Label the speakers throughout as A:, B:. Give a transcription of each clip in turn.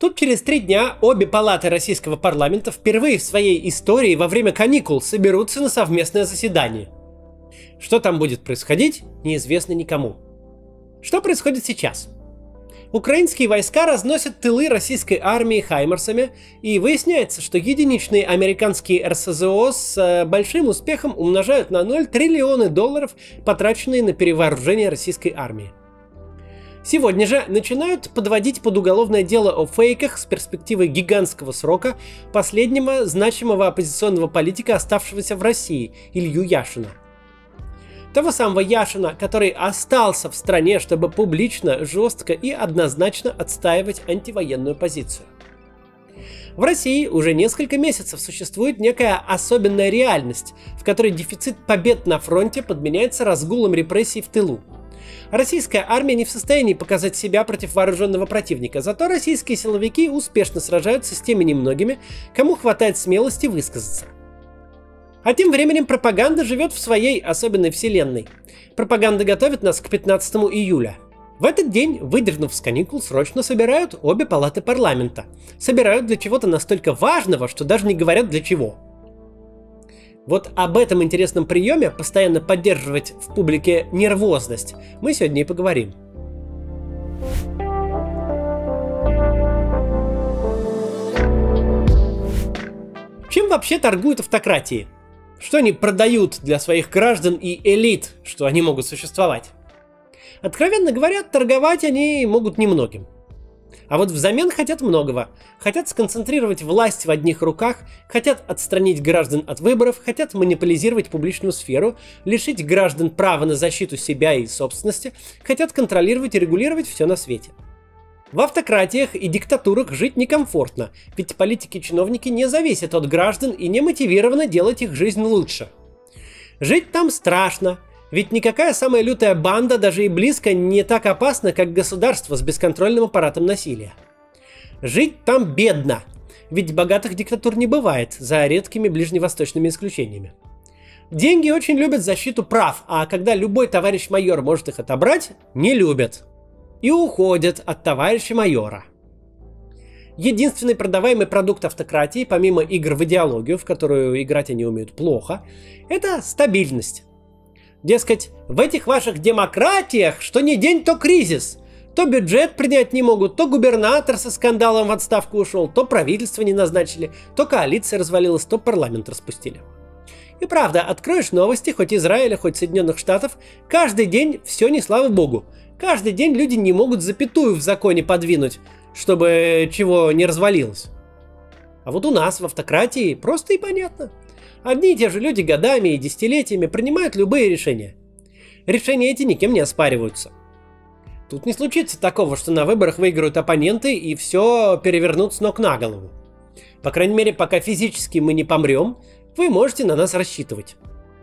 A: Тут через 3 дня обе палаты российского парламента впервые в своей истории во время каникул соберутся на совместное заседание. Что там будет происходить, неизвестно никому. Что происходит сейчас? Украинские войска разносят тылы российской армии хаймарсами, и выясняется, что единичные американские РСЗО с большим успехом умножают на 0 триллионы долларов, потраченные на перевооружение российской армии. Сегодня же начинают подводить под уголовное дело о фейках с перспективой гигантского срока последнего значимого оппозиционного политика, оставшегося в России, Илью Яшина. Того самого Яшина, который остался в стране, чтобы публично, жестко и однозначно отстаивать антивоенную позицию. В России уже несколько месяцев существует некая особенная реальность, в которой дефицит побед на фронте подменяется разгулом репрессий в тылу. Российская армия не в состоянии показать себя против вооруженного противника, зато российские силовики успешно сражаются с теми немногими, кому хватает смелости высказаться. А тем временем пропаганда живет в своей особенной вселенной. Пропаганда готовит нас к 15 июля. В этот день, выдернув с каникул, срочно собирают обе палаты парламента. Собирают для чего-то настолько важного, что даже не говорят для чего. Вот об этом интересном приеме, постоянно поддерживать в публике нервозность, мы сегодня и поговорим. Чем вообще торгуют автократии? Что они продают для своих граждан и элит, что они могут существовать? Откровенно говоря, торговать они могут немногим. А вот взамен хотят многого. Хотят сконцентрировать власть в одних руках, хотят отстранить граждан от выборов, хотят монополизировать публичную сферу, лишить граждан права на защиту себя и собственности, хотят контролировать и регулировать все на свете. В автократиях и диктатурах жить некомфортно, ведь политики и чиновники не зависят от граждан и не мотивированы делать их жизнь лучше. Жить там страшно, ведь никакая самая лютая банда даже и близко не так опасна, как государство с бесконтрольным аппаратом насилия. Жить там бедно, ведь богатых диктатур не бывает, за редкими ближневосточными исключениями. Деньги очень любят защиту прав, а когда любой товарищ майор может их отобрать, не любят. И уходят от товарища майора. Единственный продаваемый продукт автократии, помимо игр в идеологию, в которую играть они умеют плохо, это стабильность. Дескать, в этих ваших демократиях что ни день, то кризис. То бюджет принять не могут, то губернатор со скандалом в отставку ушел, то правительство не назначили, то коалиция развалилась, то парламент распустили. И правда, откроешь новости, хоть Израиля, хоть Соединенных Штатов, каждый день все не слава богу. Каждый день люди не могут запятую в законе подвинуть, чтобы чего не развалилось. А вот у нас в автократии просто и понятно. Одни и те же люди годами и десятилетиями принимают любые решения. Решения эти никем не оспариваются. Тут не случится такого, что на выборах выиграют оппоненты и все перевернут с ног на голову. По крайней мере, пока физически мы не помрем, вы можете на нас рассчитывать.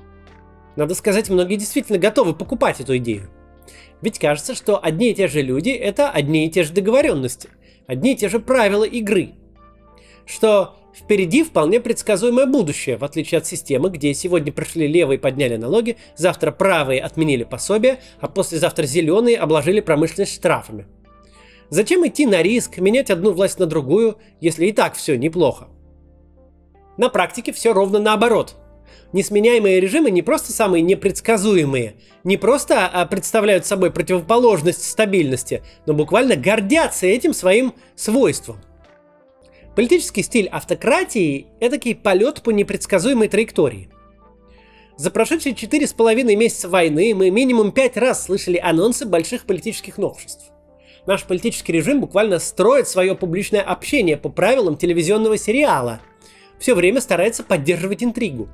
A: Надо сказать, многие действительно готовы покупать эту идею. Ведь кажется, что одни и те же люди – это одни и те же договоренности, одни и те же правила игры. Что впереди вполне предсказуемое будущее, в отличие от системы, где сегодня пришли левые и подняли налоги, завтра правые отменили пособия, а послезавтра зеленые обложили промышленность штрафами. Зачем идти на риск, менять одну власть на другую, если и так все неплохо? На практике все ровно наоборот. Несменяемые режимы не просто самые непредсказуемые, не просто представляют собой противоположность стабильности, но буквально гордятся этим своим свойством. Политический стиль автократии – этакий полет по непредсказуемой траектории. За прошедшие 4,5 месяца войны мы минимум 5 раз слышали анонсы больших политических новшеств. Наш политический режим буквально строит свое публичное общение по правилам телевизионного сериала, все время старается поддерживать интригу.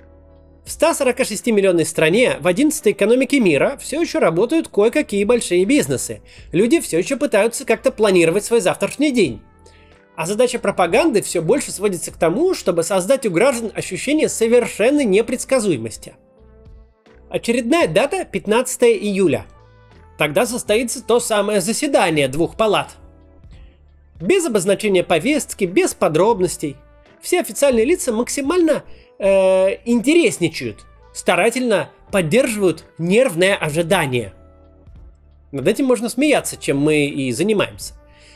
A: В 146-миллионной стране, в 11-й экономике мира, все еще работают кое-какие большие бизнесы. Люди все еще пытаются как-то планировать свой завтрашний день. А задача пропаганды все больше сводится к тому, чтобы создать у граждан ощущение совершенной непредсказуемости. Очередная дата – 15 июля. Тогда состоится то самое заседание двух палат. Без обозначения повестки, без подробностей. Все официальные лица максимально интересничают, старательно поддерживают нервное ожидание. Над этим можно смеяться, чем мы и занимаемся.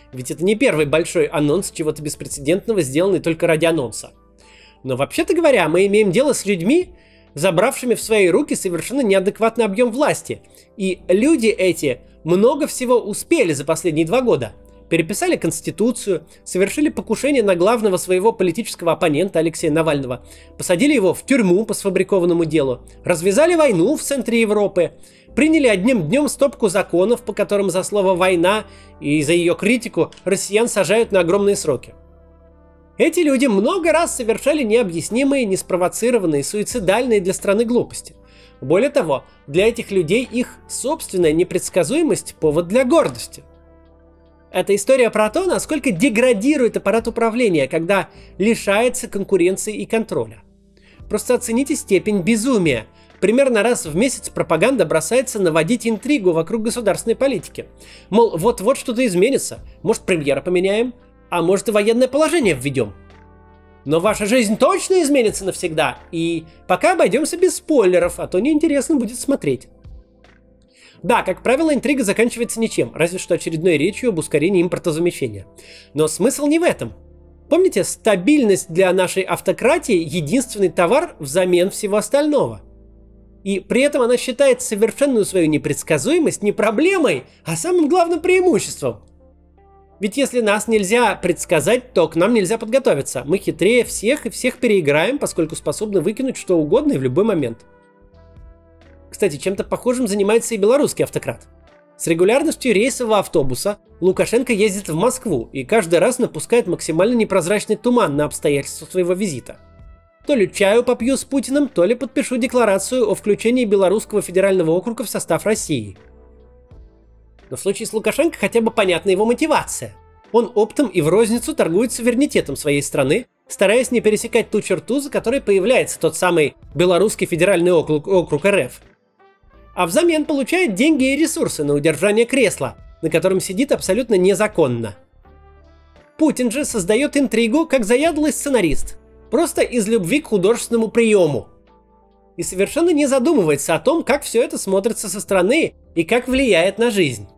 A: Ведь это не первый большой анонс чего-то беспрецедентного, сделанный только ради анонса. Но вообще-то говоря, мы имеем дело с людьми, забравшими в свои руки совершенно неадекватный объем власти. И люди эти много всего успели за последние 2 года. Переписали Конституцию, совершили покушение на главного своего политического оппонента Алексея Навального, посадили его в тюрьму по сфабрикованному делу, развязали войну в центре Европы, приняли одним днем стопку законов, по которым за слово «война» и за ее критику россиян сажают на огромные сроки. Эти люди много раз совершали необъяснимые, неспровоцированные, суицидальные для страны глупости. Более того, для этих людей их собственная непредсказуемость – повод для гордости. Это история про то, насколько деградирует аппарат управления, когда лишается конкуренции и контроля. Просто оцените степень безумия. Примерно раз в месяц пропаганда бросается наводить интригу вокруг государственной политики. Мол, вот-вот что-то изменится, может премьера поменяем, а может и военное положение введем. Но ваша жизнь точно изменится навсегда, и пока обойдемся без спойлеров, а то неинтересно будет смотреть. Да, как правило, интрига заканчивается ничем, разве что очередной речью об ускорении импортозамещения. Но смысл не в этом. Помните, стабильность для нашей автократии – единственный товар взамен всего остального. И при этом она считает совершенную свою непредсказуемость не проблемой, а самым главным преимуществом. Ведь если нас нельзя предсказать, то к нам нельзя подготовиться. Мы хитрее всех и всех переиграем, поскольку способны выкинуть что угодно и в любой момент. Кстати, чем-то похожим занимается и белорусский автократ. С регулярностью рейсового автобуса Лукашенко ездит в Москву и каждый раз напускает максимально непрозрачный туман на обстоятельства своего визита. То ли чаю попью с Путиным, то ли подпишу декларацию о включении Белорусского федерального округа в состав России. Но в случае с Лукашенко хотя бы понятна его мотивация. Он оптом и в розницу торгует суверенитетом своей страны, стараясь не пересекать ту черту, за которой появляется тот самый Белорусский федеральный округ РФ. А взамен получает деньги и ресурсы на удержание кресла, на котором сидит абсолютно незаконно. Путин же создает интригу как заядлый сценарист, просто из любви к художественному приему. И совершенно не задумывается о том, как все это смотрится со стороны и как влияет на жизнь.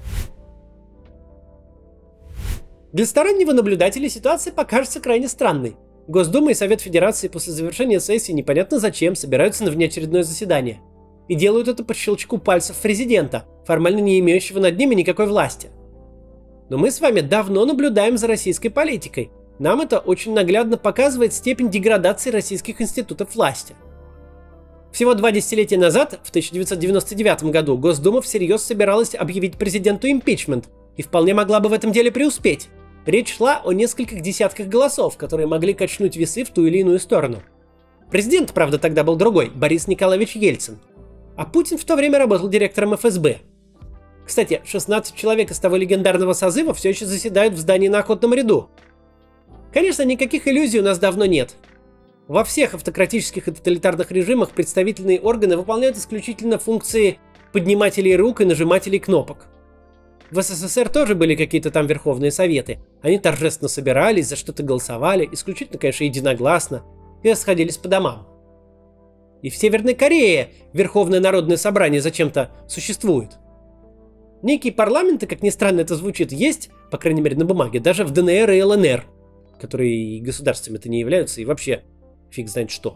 A: Для стороннего наблюдателя ситуация покажется крайне странной. Госдума и Совет Федерации после завершения сессии непонятно зачем собираются на внеочередное заседание. И делают это по щелчку пальцев президента, формально не имеющего над ними никакой власти. Но мы с вами давно наблюдаем за российской политикой. Нам это очень наглядно показывает степень деградации российских институтов власти. Всего 2 десятилетия назад, в 1999 году, Госдума всерьез собиралась объявить президенту импичмент и вполне могла бы в этом деле преуспеть. Речь шла о нескольких десятках голосов, которые могли качнуть весы в ту или иную сторону. Президент, правда, тогда был другой, Борис Николаевич Ельцин. А Путин в то время работал директором ФСБ. Кстати, 16 человек из того легендарного созыва все еще заседают в здании на Охотном ряду. Конечно, никаких иллюзий у нас давно нет. Во всех автократических и тоталитарных режимах представительные органы выполняют исключительно функции поднимателей рук и нажимателей кнопок. В СССР тоже были какие-то там верховные советы. Они торжественно собирались, за что-то голосовали, исключительно, конечно, единогласно, и расходились по домам. И в Северной Корее Верховное народное собрание зачем-то существует. Некие парламенты, как ни странно это звучит, есть, по крайней мере на бумаге, даже в ДНР и ЛНР, которые и государствами-то не являются, и вообще фиг знает что.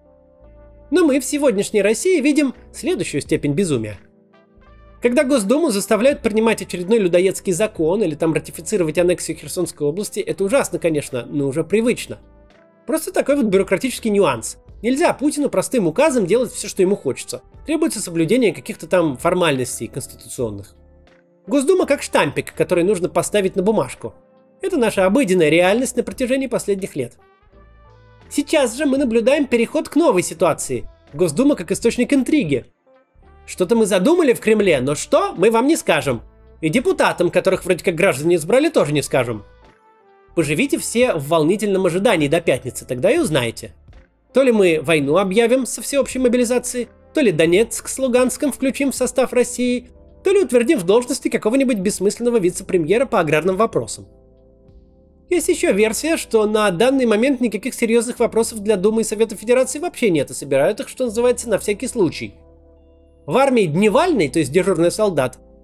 A: Но мы в сегодняшней России видим следующую степень безумия. Когда Госдуму заставляют принимать очередной людоедский закон или там ратифицировать аннексию Херсонской области, это ужасно, конечно, но уже привычно. Просто такой вот бюрократический нюанс. Нельзя Путину простым указом делать все, что ему хочется. Требуется соблюдение каких-то там формальностей конституционных. Госдума как штампик, который нужно поставить на бумажку. Это наша обыденная реальность на протяжении последних лет. Сейчас же мы наблюдаем переход к новой ситуации. Госдума как источник интриги. Что-то мы задумали в Кремле, но что, мы вам не скажем. И депутатам, которых вроде как граждане избрали, тоже не скажем. Поживите все в волнительном ожидании до пятницы, тогда и узнаете. То ли мы войну объявим со всеобщей мобилизацией, то ли Донецк с Луганском включим в состав России, то ли утвердим в должности какого-нибудь бессмысленного вице-премьера по аграрным вопросам. Есть еще версия, что на данный момент никаких серьезных вопросов для Думы и Совета Федерации вообще нет, и собирают их, что называется, на всякий случай. В армии дневальный, то есть дежурный солдат,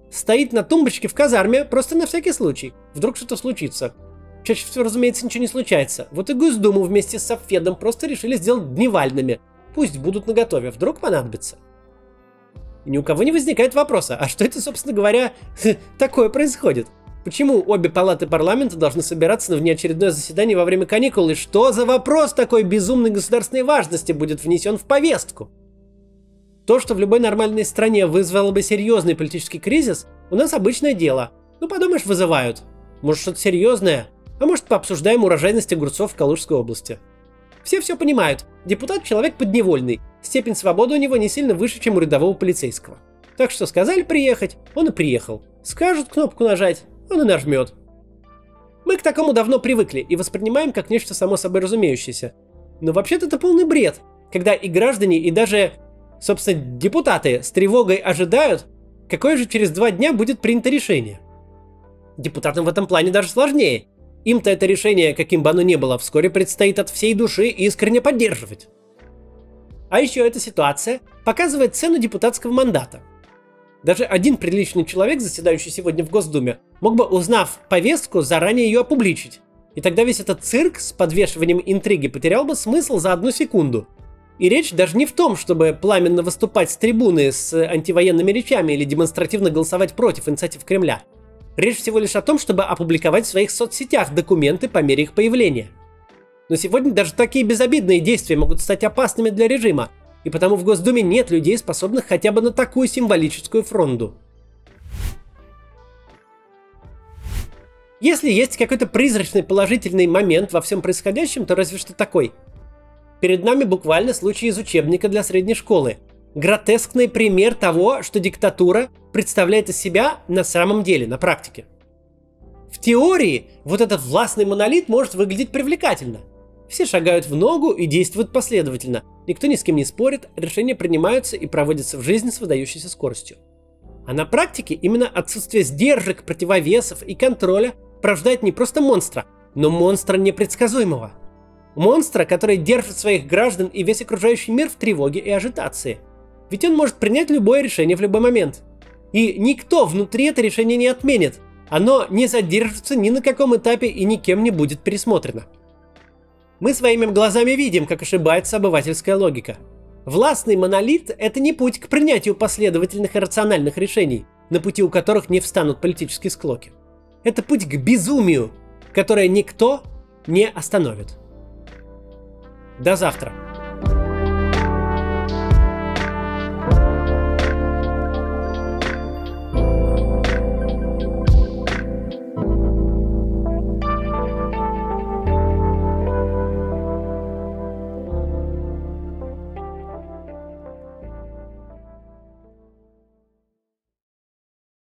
A: стоит на тумбочке в казарме просто на всякий случай. Вдруг что-то случится. Чаще всего, разумеется, ничего не случается. Вот и Госдуму вместе с Совфедом просто решили сделать дневальными. Пусть будут наготове, вдруг понадобится. И ни у кого не возникает вопроса, а что это, собственно говоря, такое происходит? Почему обе палаты парламента должны собираться на внеочередное заседание во время каникул? И что за вопрос такой безумной государственной важности будет внесен в повестку? То, что в любой нормальной стране вызвало бы серьезный политический кризис, у нас обычное дело. Ну, подумаешь, вызывают. Может, что-то серьезное? А может, пообсуждаем урожайность огурцов в Калужской области. Все понимают. Депутат – человек подневольный. Степень свободы у него не сильно выше, чем у рядового полицейского. Так что сказали приехать, он и приехал. Скажут кнопку нажать, он и нажмет. Мы к такому давно привыкли и воспринимаем как нечто само собой разумеющееся. Но вообще-то это полный бред, когда и граждане, и даже, собственно, депутаты с тревогой ожидают, какое же через 2 дня будет принято решение. Депутатам в этом плане даже сложнее. Им-то это решение, каким бы оно ни было, вскоре предстоит от всей души искренне поддерживать. А еще эта ситуация показывает цену депутатского мандата. Даже один приличный человек, заседающий сегодня в Госдуме, мог бы, узнав повестку, заранее ее опубличить. И тогда весь этот цирк с подвешиванием интриги потерял бы смысл за 1 секунду. И речь даже не в том, чтобы пламенно выступать с трибуны с антивоенными речами или демонстративно голосовать против инициатив Кремля. Речь всего лишь о том, чтобы опубликовать в своих соцсетях документы по мере их появления. Но сегодня даже такие безобидные действия могут стать опасными для режима, и потому в Госдуме нет людей, способных хотя бы на такую символическую фронду. Если есть какой-то призрачный положительный момент во всем происходящем, то разве что такой. Перед нами буквально случай из учебника для средней школы. Гротескный пример того, что диктатура представляет из себя на самом деле, на практике. В теории вот этот властный монолит может выглядеть привлекательно. Все шагают в ногу и действуют последовательно. Никто ни с кем не спорит, решения принимаются и проводятся в жизнь с выдающейся скоростью. А на практике именно отсутствие сдержек, противовесов и контроля порождает не просто монстра, но монстра непредсказуемого. Монстра, который держит своих граждан и весь окружающий мир в тревоге и ажитации. Ведь он может принять любое решение в любой момент. И никто внутри это решение не отменит. Оно не задержится ни на каком этапе и никем не будет пересмотрено. Мы своими глазами видим, как ошибается обывательская логика. Властный монолит – это не путь к принятию последовательных и рациональных решений, на пути у которых не встанут политические склоки. Это путь к безумию, которое никто не остановит. До завтра.